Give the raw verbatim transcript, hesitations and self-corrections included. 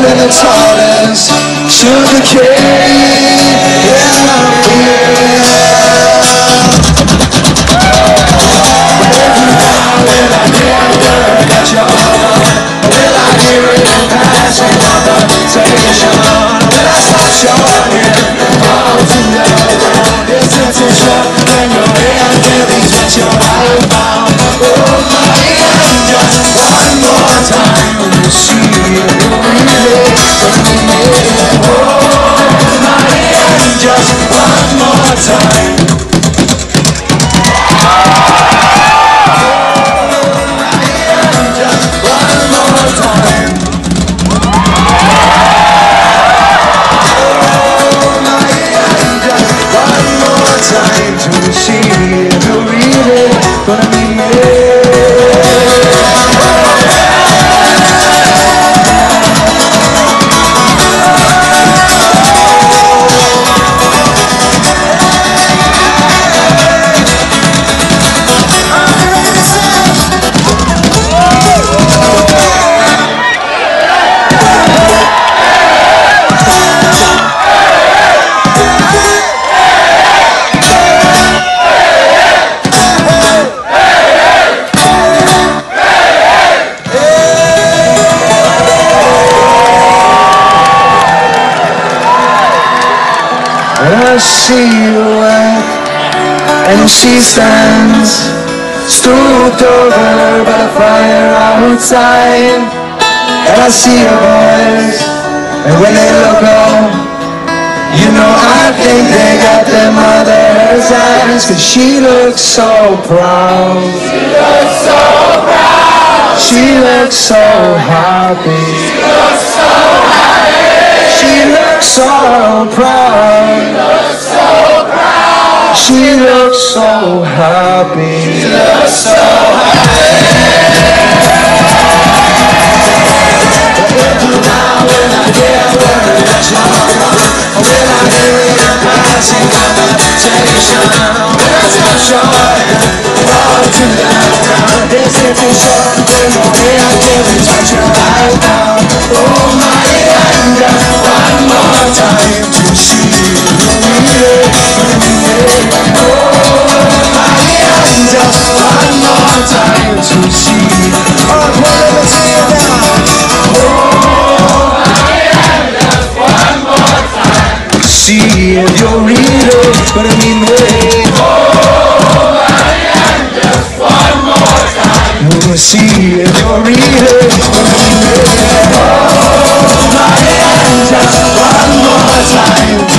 in the tallest sugar cane. Yeah, every now and I hear a word that you're on. Will I hear it in passing conversation? Will I stop short here? All too loud. It's a short when your hand feelings what you're all about. Oh my hand, just one more time. You see it, you really bring me in. Oh my hand, just one more time. I see you at, and she stands stooped over by the fire outside. And I see her boys, and when they look up, you know I think they got their mother's eyes. Cause she looks so proud. She looks so proud. She looks so happy. She looks so happy. She looks so proud. She looks so happy. She looks so happy. Every now and I hear a word that you're on. Will I hear it in passing conversation? Will I stop short and fall to the ground? Is it too short? There's no way I can touch your life now. Oh my hand, one more time to see you. Just one more time to see. Oh, let me see it now. Oh, I am just one more time. See if you're really gonna be me. Oh, I am just one more time. We'll see if you're really gonna be me. Oh, I am just one more time.